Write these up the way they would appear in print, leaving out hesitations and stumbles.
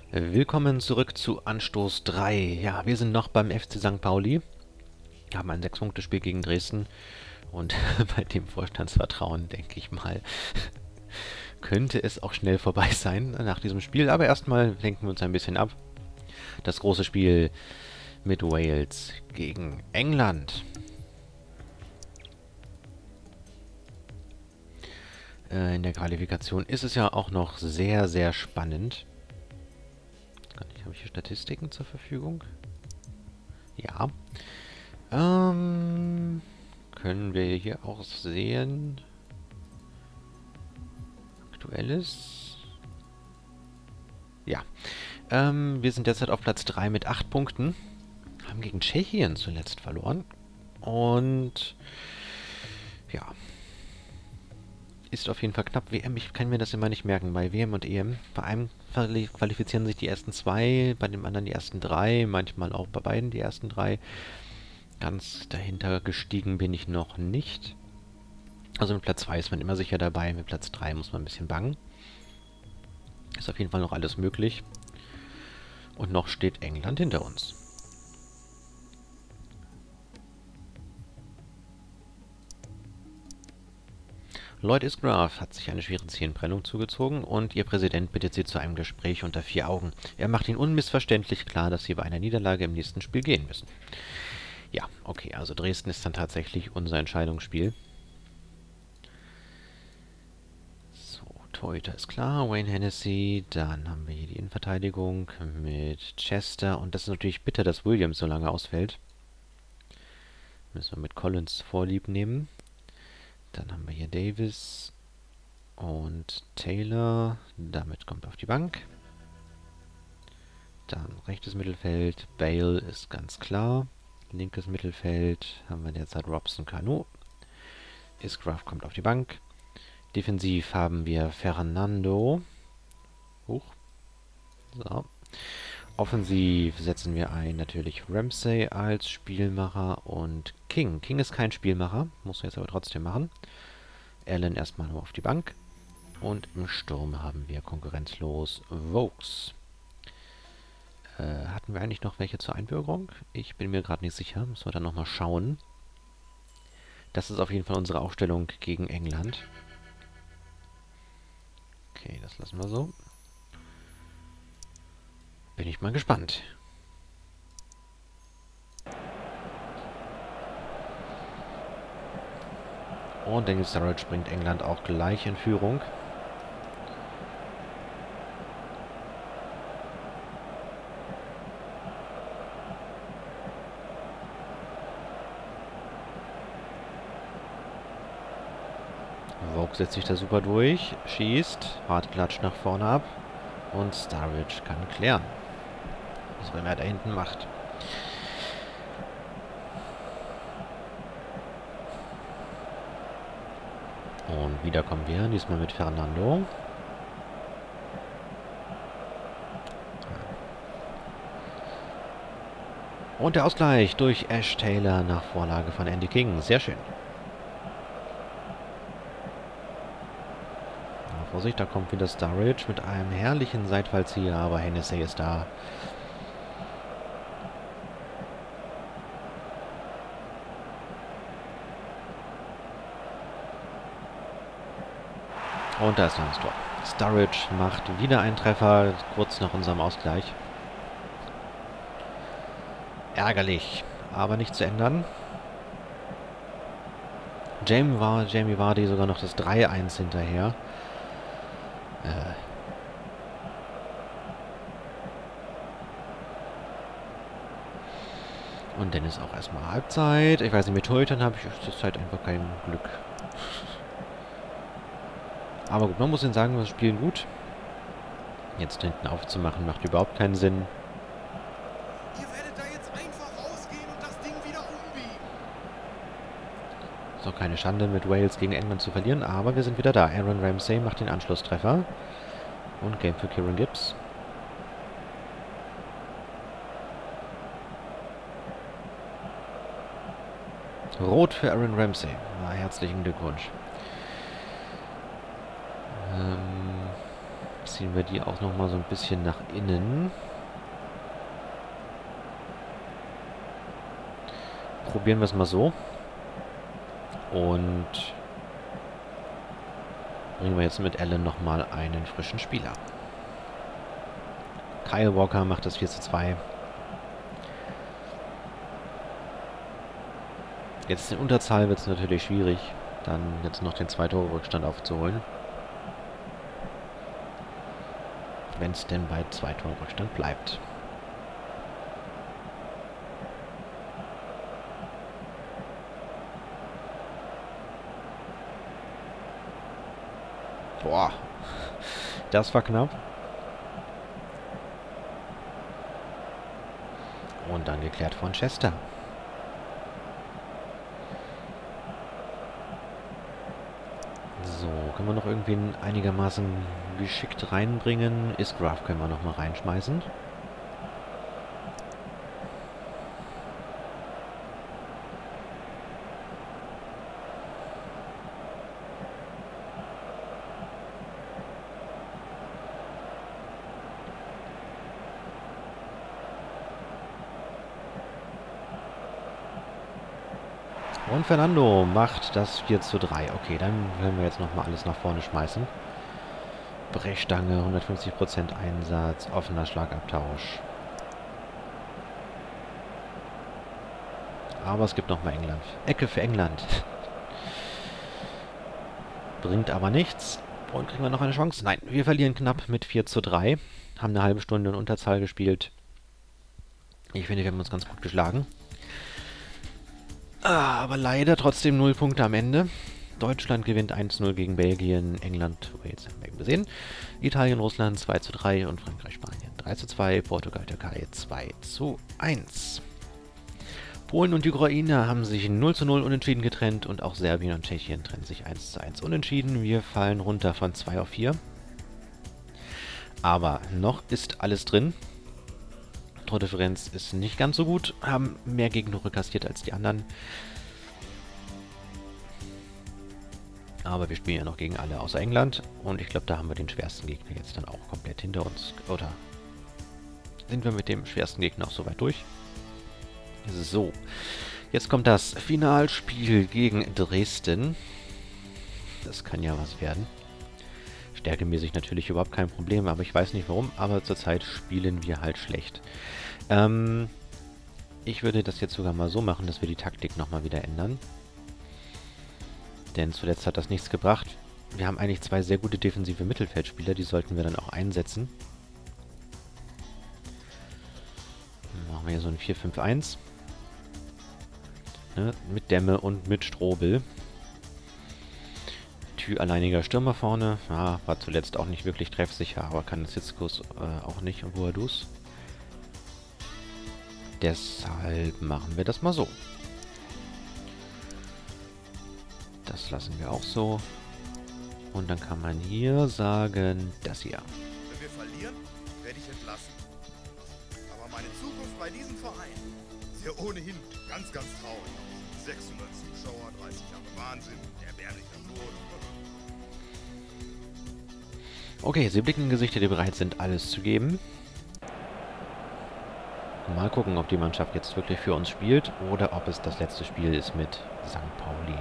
Willkommen zurück zu Anstoß 3. Ja, wir sind noch beim FC St. Pauli, haben ein 6-Punkte-Spiel gegen Dresden und bei dem Vorstandsvertrauen, denke ich mal, könnte es auch schnell vorbei sein nach diesem Spiel. Aber erstmal lenken wir uns ein bisschen ab. Das große Spiel mit Wales gegen England. In der Qualifikation ist es ja auch noch sehr, sehr spannend. Habe ich hier Statistiken zur Verfügung? Ja. Können wir hier auch sehen. Aktuelles. Ja. Wir sind derzeit auf Platz 3 mit 8 Punkten. Haben gegen Tschechien zuletzt verloren. Und ja. Ist auf jeden Fall knapp. WM, ich kann mir das immer nicht merken. Bei WM und EM. Bei einem qualifizieren sich die ersten 2, bei dem anderen die ersten 3, manchmal auch bei beiden die ersten 3. Ganz dahinter gestiegen bin ich noch nicht. Also mit Platz 2 ist man immer sicher dabei, mit Platz 3 muss man ein bisschen bangen. Ist auf jeden Fall noch alles möglich. Und noch steht England hinter uns. Lloyd Isgrave hat sich eine schwere Zehenprellung zugezogen und ihr Präsident bittet sie zu einem Gespräch unter 4 Augen. Er macht ihnen unmissverständlich klar, dass sie bei einer Niederlage im nächsten Spiel gehen müssen. Ja, okay, also Dresden ist dann tatsächlich unser Entscheidungsspiel. So, Torhüter ist klar, Wayne Hennessy. Dann haben wir hier die Innenverteidigung mit Chester. Und das ist natürlich bitter, dass Williams so lange ausfällt. Müssen wir mit Collins Vorlieb nehmen. Dann haben wir hier Davis und Taylor. Damit kommt auf die Bank. Dann rechtes Mittelfeld. Bale ist ganz klar. Linkes Mittelfeld haben wir derzeit Robson, Kanu. Isgrave kommt auf die Bank. Defensiv haben wir Fernando. Huch. So. Offensiv setzen wir ein natürlich Ramsey als Spielmacher und King. King ist kein Spielmacher, muss er jetzt aber trotzdem machen. Allen erstmal nur auf die Bank. Und im Sturm haben wir konkurrenzlos Vokes. Hatten wir eigentlich noch welche zur Einbürgerung? Ich bin mir gerade nicht sicher, müssen wir dann nochmal schauen. Das ist auf jeden Fall unsere Aufstellung gegen England. Okay, das lassen wir so. Bin ich mal gespannt. Und Daniel Sturridge bringt England auch gleich in Führung. Vogue setzt sich da super durch, schießt, hart klatscht nach vorne ab und Sturridge kann klären. Was auch immer er da hinten macht. Und wieder kommen wir, diesmal mit Fernando. Und der Ausgleich durch Ash Taylor nach Vorlage von Andy King. Sehr schön. Vorsicht, da kommt wieder Sturridge mit einem herrlichen Seitfallzieher, aber Hennessy ist da. Und da ist dann das Tor. Sturridge macht wieder einen Treffer, kurz nach unserem Ausgleich. Ärgerlich, aber nicht zu ändern. Jamie Vardy sogar noch das 3-1 hinterher. Und dann ist auch erstmal Halbzeit. Ich weiß nicht, mit Torhütern habe ich zur Zeit einfach kein Glück. Aber gut, man muss ihnen sagen, wir spielen gut. Jetzt hinten aufzumachen, macht überhaupt keinen Sinn. Ihr werdet da jetzt einfach rausgehen und das Ding wieder umbiegen. Ist auch keine Schande, mit Wales gegen England zu verlieren, aber wir sind wieder da. Aaron Ramsey macht den Anschlusstreffer. Und Game für Kieran Gibbs. Rot für Aaron Ramsey. Na, herzlichen Glückwunsch. ziehen wir die auch nochmal so ein bisschen nach innen. Probieren wir es mal so. Und bringen wir jetzt mit Allen nochmal einen frischen Spieler. Kyle Walker macht das 4:2. Jetzt in Unterzahl wird es natürlich schwierig, dann jetzt noch den 2-Tore-Rückstand aufzuholen. Wenn es denn bei 2-Tore-Rückstand bleibt. Boah, das war knapp. Und dann geklärt von Chester. So, können wir noch irgendwie einigermaßen geschickt reinbringen. Isgraf können wir noch mal reinschmeißen. Und Fernando macht das 4:3. Okay, dann können wir jetzt nochmal alles nach vorne schmeißen. Brechstange, 150% Einsatz, offener Schlagabtausch. Aber es gibt nochmal England. Ecke für England. Bringt aber nichts. Und kriegen wir noch eine Chance? Nein, wir verlieren knapp mit 4:3. Haben eine halbe Stunde in Unterzahl gespielt. Ich finde, wir haben uns ganz gut geschlagen. Aber leider trotzdem 0 Punkte am Ende. Deutschland gewinnt 1:0 gegen Belgien, England, jetzt haben wir eben gesehen, Italien, Russland 2:3 und Frankreich, Spanien 3:2, Portugal, Türkei 2:1. Polen und die Ukraine haben sich 0:0 unentschieden getrennt und auch Serbien und Tschechien trennen sich 1:1 unentschieden. Wir fallen runter von 2 auf 4. Aber noch ist alles drin. Tordifferenz ist nicht ganz so gut, haben mehr Gegentore kassiert als die anderen. Aber wir spielen ja noch gegen alle außer England. Und ich glaube, da haben wir den schwersten Gegner jetzt dann auch komplett hinter uns. Oder sind wir mit dem schwersten Gegner auch soweit durch? So, jetzt kommt das Finalspiel gegen Dresden. Das kann ja was werden. Stärkemäßig natürlich überhaupt kein Problem, aber ich weiß nicht warum, aber zurzeit spielen wir halt schlecht. Ich würde das jetzt sogar mal so machen, dass wir die Taktik nochmal wieder ändern. Denn zuletzt hat das nichts gebracht. Wir haben eigentlich 2 sehr gute defensive Mittelfeldspieler, die sollten wir dann auch einsetzen. Dann machen wir hier so ein 4-5-1. Ne, mit Demme und mit Strobel. Alleiniger Stürmer vorne. Ja, war zuletzt auch nicht wirklich treffsicher, aber kann das jetzt auch nicht. Und Boadus. Deshalb machen wir das mal so. Das lassen wir auch so. Und dann kann man hier sagen, das hier. Wenn wir verlieren, werde ich entlassen. Aber meine Zukunft bei diesem Verein ist ja ohnehin ganz, ganz traurig. 600 Zuschauer, 30 Jahre Wahnsinn, erbärmlicher Tod. Okay, sie blicken Gesichter, die bereit sind, alles zu geben. Mal gucken, ob die Mannschaft jetzt wirklich für uns spielt oder ob es das letzte Spiel ist mit St. Pauli.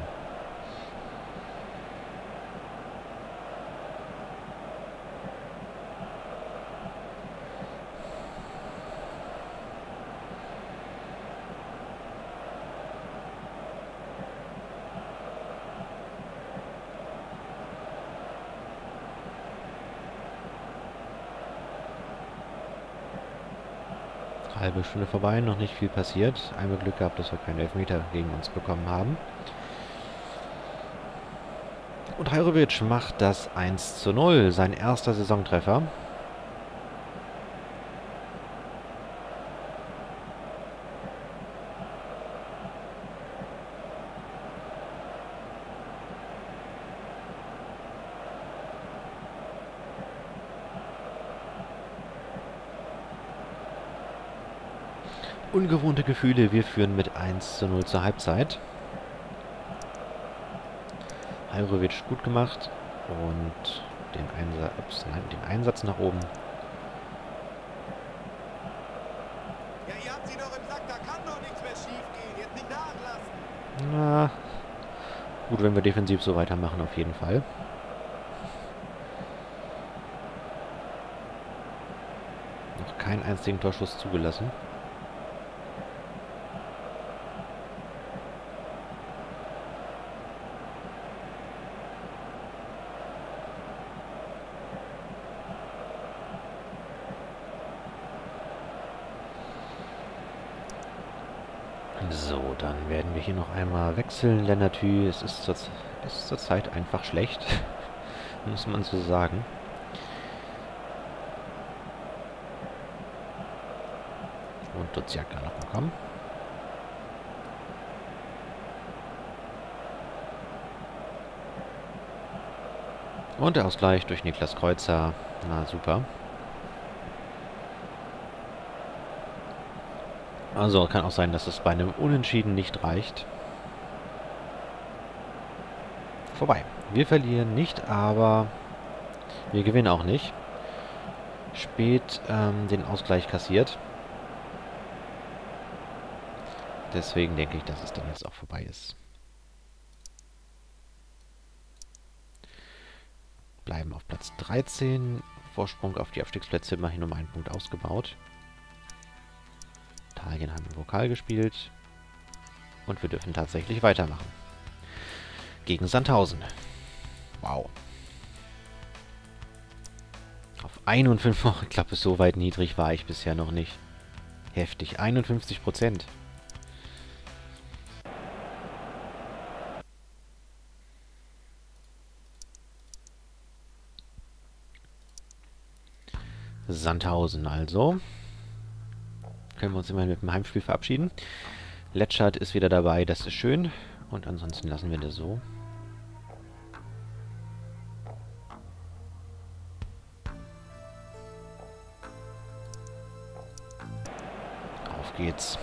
Halbe Stunde vorbei, noch nicht viel passiert. Einmal Glück gehabt, dass wir keinen Elfmeter gegen uns bekommen haben. Und Hajrovic macht das 1:0, sein erster Saisontreffer. Ungewohnte Gefühle, wir führen mit 1:0 zur Halbzeit. Hajrovic gut gemacht und den Einsatz nach oben. Ja, ihr habt sie doch im Sack, da kann doch nichts mehr schief gehen. Jetzt nicht nachlassen. Na, gut, wenn wir defensiv so weitermachen, auf jeden Fall. Noch keinen einzigen Torschuss zugelassen. So, dann werden wir hier noch einmal wechseln. Lennarthy, es ist zurzeit einfach schlecht, muss man so sagen. Und Duziak kann noch mal kommen. Und der Ausgleich durch Niklas Kreuzer. Na super. Also kann auch sein, dass es bei einem Unentschieden nicht reicht. Vorbei. Wir verlieren nicht, aber wir gewinnen auch nicht. Spät den Ausgleich kassiert. Deswegen denke ich, dass es dann jetzt auch vorbei ist. Bleiben auf Platz 13. Vorsprung auf die Abstiegsplätze immerhin um einen Punkt ausgebaut. Italien haben im Pokal gespielt. Und wir dürfen tatsächlich weitermachen. Gegen Sandhausen. Wow. Auf 51. Ich glaube, so weit niedrig war ich bisher noch nicht. Heftig. 51%. Sandhausen also. Können wir uns immerhin mit dem Heimspiel verabschieden. Letschert ist wieder dabei, das ist schön. Und ansonsten lassen wir das so. Auf geht's.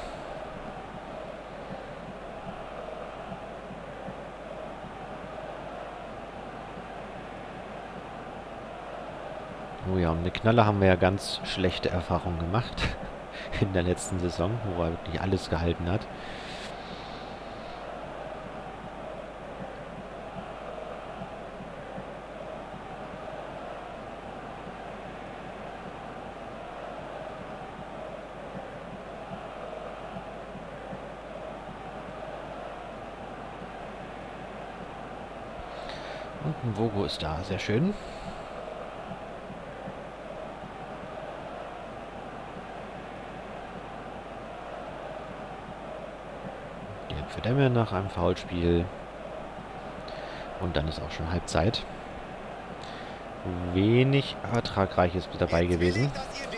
Oh ja, um eine Knalle haben wir ja ganz schlechte Erfahrungen gemacht. In der letzten Saison, wo er wirklich alles gehalten hat. Und ein Vogo ist da, sehr schön. Für Demme nach einem Foulspiel. Und dann ist auch schon Halbzeit. Wenig Ertragreiches dabei gewesen.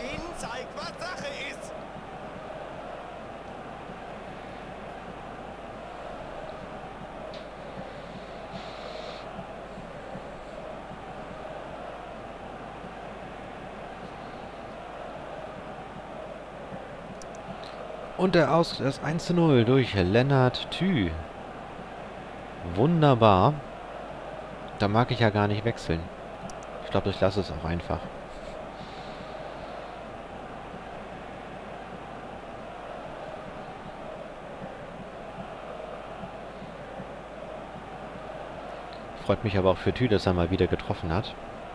Und das 1:0 durch Lennarthy. Wunderbar. Da mag ich ja gar nicht wechseln. Ich glaube, ich lasse es auch einfach. Freut mich aber auch für Thü, dass er mal wieder getroffen hat.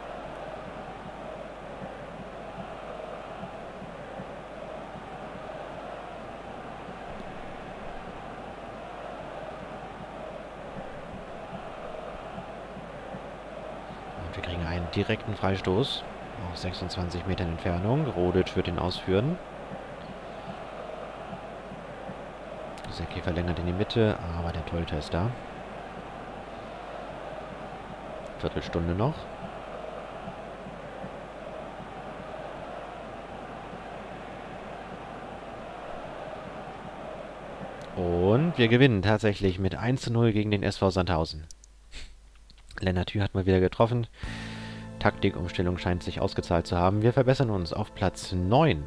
Wir kriegen einen direkten Freistoß auf 26 Metern Entfernung. Rodic wird ihn ausführen. Secki verlängert in die Mitte, aber der Torhüter ist da. Viertelstunde noch. Und wir gewinnen tatsächlich mit 1:0 gegen den SV Sandhausen. Lennarthy hat mal wieder getroffen. Taktikumstellung scheint sich ausgezahlt zu haben. Wir verbessern uns auf Platz 9.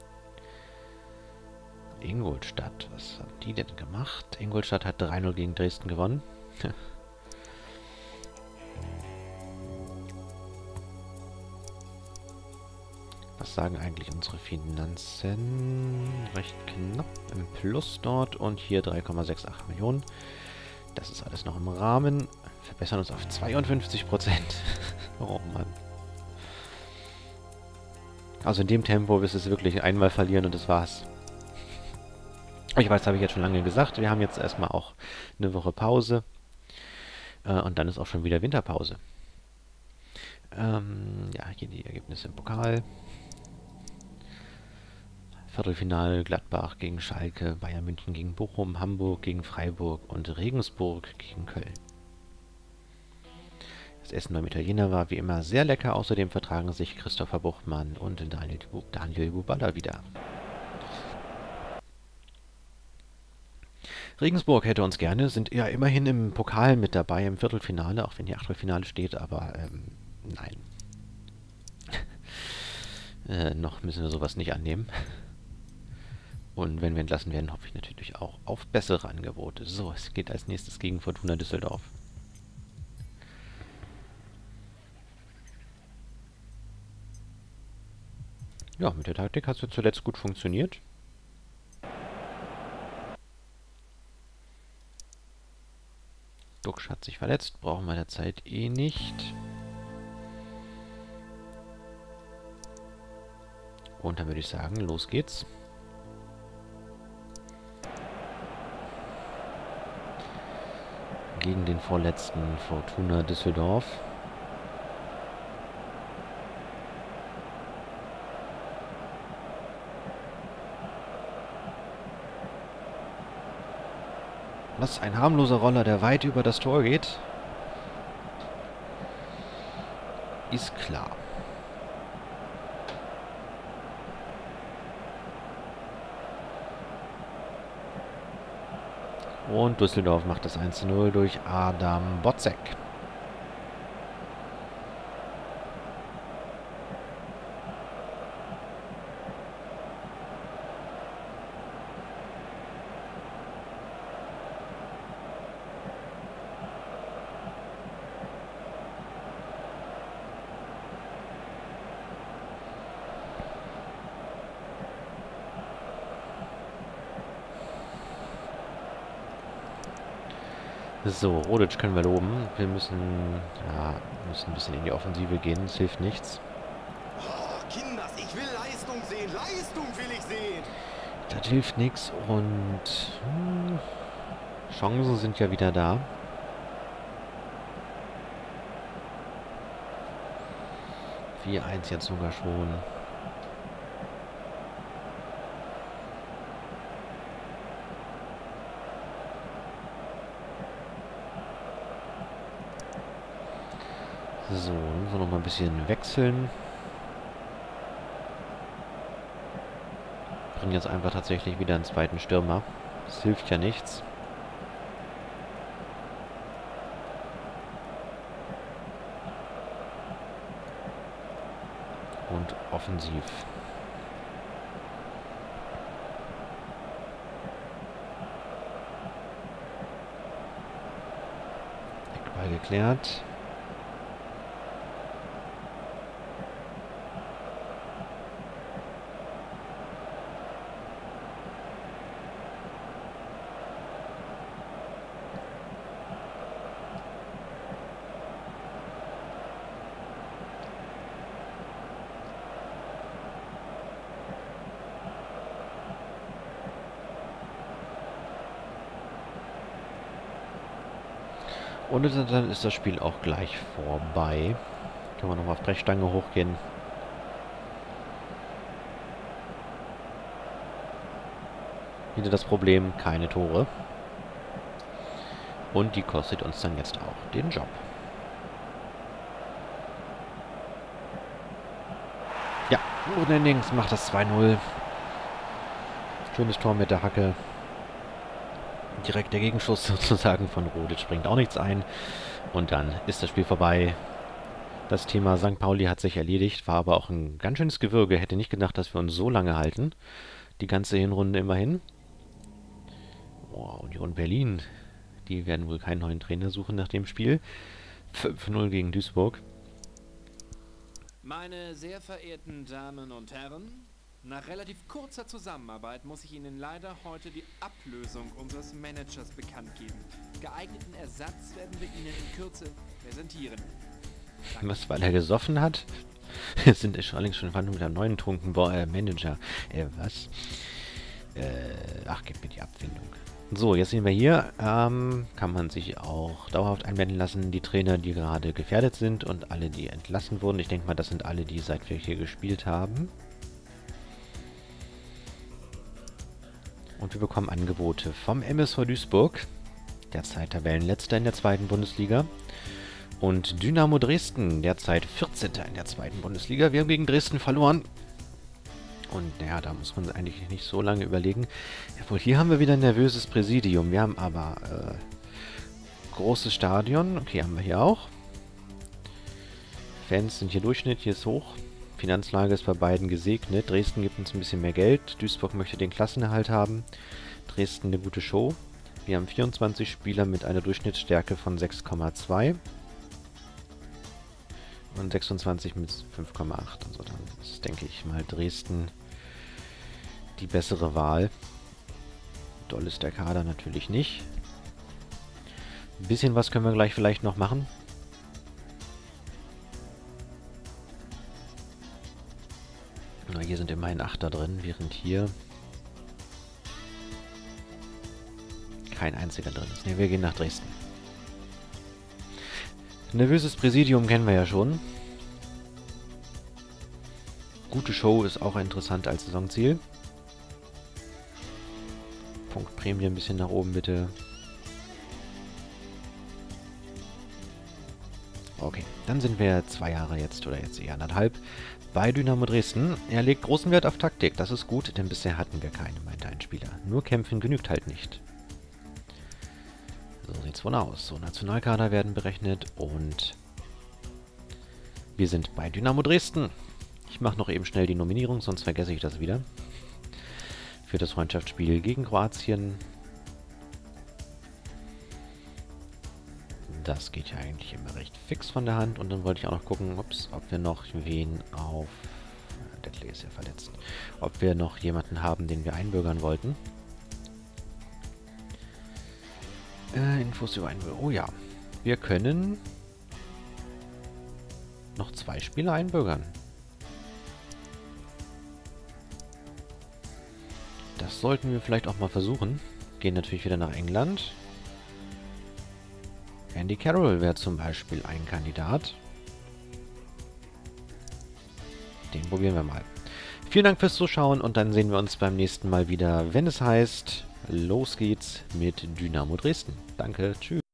Ingolstadt, was haben die denn gemacht? Ingolstadt hat 3:0 gegen Dresden gewonnen. Was sagen eigentlich unsere Finanzen? Recht knapp im Plus dort und hier 3,68 Millionen. Das ist alles noch im Rahmen. Verbessern uns auf 52%. Oh Mann. Also in dem Tempo wirst du es wirklich einmal verlieren und das war's. Ich weiß, habe ich jetzt schon lange gesagt. Wir haben jetzt erstmal auch eine Woche Pause. Und dann ist auch schon wieder Winterpause. Ja, hier die Ergebnisse im Pokal. Viertelfinale Gladbach gegen Schalke, Bayern München gegen Bochum, Hamburg gegen Freiburg und Regensburg gegen Köln. Das Essen beim Italiener war wie immer sehr lecker. Außerdem vertragen sich Christopher Buchmann und Daniel Bubala wieder. Regensburg hätte uns gerne, sind ja immerhin im Pokal mit dabei, im Viertelfinale, auch wenn hier Achtelfinale steht, aber nein. Noch müssen wir sowas nicht annehmen. Und wenn wir entlassen werden, hoffe ich natürlich auch auf bessere Angebote. So, es geht als nächstes gegen Fortuna Düsseldorf. Ja, mit der Taktik hat es ja zuletzt gut funktioniert. Duxch hat sich verletzt, brauchen wir derzeit eh nicht. Und dann würde ich sagen, los geht's. Gegen den vorletzten Fortuna Düsseldorf. Was ein harmloser Roller, der weit über das Tor geht. Ist klar. Und Düsseldorf macht das 1:0 durch Adam Botzek. So, Rodic können wir loben. Wir müssen ein bisschen in die Offensive gehen. Es hilft nichts. Oh, Kinders, ich will Leistung sehen. Leistung will ich sehen. Das hilft nichts und Chancen sind ja wieder da. – 4:1 jetzt sogar schon. So, müssen wir noch mal ein bisschen wechseln. Bringen jetzt einfach tatsächlich wieder einen zweiten Stürmer. Das hilft ja nichts. Und offensiv. Eckball geklärt. Und dann ist das Spiel auch gleich vorbei. Können wir nochmal auf Brechstange hochgehen. Wieder das Problem, keine Tore. Und die kostet uns dann jetzt auch den Job. Ja, Rudenendings macht das 2:0. Schönes Tor mit der Hacke. Direkt der Gegenschuss sozusagen von Rodic, bringt auch nichts ein. Und dann ist das Spiel vorbei. Das Thema St. Pauli hat sich erledigt, war aber auch ein ganz schönes Gewürge. Hätte nicht gedacht, dass wir uns so lange halten. Die ganze Hinrunde immerhin. Oh, Union Berlin. Die werden wohl keinen neuen Trainer suchen nach dem Spiel. 5:0 gegen Duisburg. Meine sehr verehrten Damen und Herren, nach relativ kurzer Zusammenarbeit muss ich Ihnen leider heute die Ablösung unseres Managers bekannt geben. Geeigneten Ersatz werden wir Ihnen in Kürze präsentieren. Was, weil er gesoffen hat? Wir sind allerdings schon mit einem neuen Manager. Was? Ach, gib mir die Abfindung. So, jetzt sehen wir hier, kann man sich auch dauerhaft einblenden lassen, die Trainer, die gerade gefährdet sind und alle, die entlassen wurden. Ich denke mal, das sind alle, die seit wir hier gespielt haben. Und wir bekommen Angebote vom MSV Duisburg, derzeit Tabellenletzter in der 2. Bundesliga. Und Dynamo Dresden, derzeit 14. in der 2. Bundesliga. Wir haben gegen Dresden verloren. Und ja, da muss man eigentlich nicht so lange überlegen. Jawohl, hier haben wir wieder ein nervöses Präsidium. Wir haben aber großes Stadion. Okay, haben wir hier auch. Fans sind hier Durchschnitt, hier ist hoch. Finanzlage ist bei beiden gesegnet. Dresden gibt uns ein bisschen mehr Geld. Duisburg möchte den Klassenerhalt haben. Dresden eine gute Show. Wir haben 24 Spieler mit einer Durchschnittsstärke von 6,2. Und 26 mit 5,8. Also dann ist, denke ich mal, Dresden die bessere Wahl. Doll ist der Kader natürlich nicht. Ein bisschen was können wir gleich vielleicht noch machen. Na, hier sind immerhin 8er drin, während hier kein einziger drin ist. Ne, wir gehen nach Dresden. Nervöses Präsidium kennen wir ja schon. Gute Show ist auch interessant als Saisonziel. Punktprämie ein bisschen nach oben, bitte. Okay, dann sind wir 2 Jahre jetzt, oder jetzt eher 1,5, bei Dynamo Dresden. Er legt großen Wert auf Taktik, das ist gut, denn bisher hatten wir keine, meinte ein Spieler. Nur kämpfen genügt halt nicht. So sieht's wohl aus. So, Nationalkader werden berechnet und wir sind bei Dynamo Dresden. Ich mache noch eben schnell die Nominierung, sonst vergesse ich das wieder. Für das Freundschaftsspiel gegen Kroatien. Das geht ja eigentlich immer recht fix von der Hand. Und dann wollte ich auch noch gucken, ob wir noch wen auf... Detley ist ja verletzt. Ob wir noch jemanden haben, den wir einbürgern wollten. Infos über Einbürger. Oh ja. Wir können noch 2 Spieler einbürgern. Das sollten wir vielleicht auch mal versuchen. Gehen natürlich wieder nach England. Andy Carroll wäre zum Beispiel ein Kandidat. Den probieren wir mal. Vielen Dank fürs Zuschauen und dann sehen wir uns beim nächsten Mal wieder, wenn es heißt, los geht's mit Dynamo Dresden. Danke, tschüss.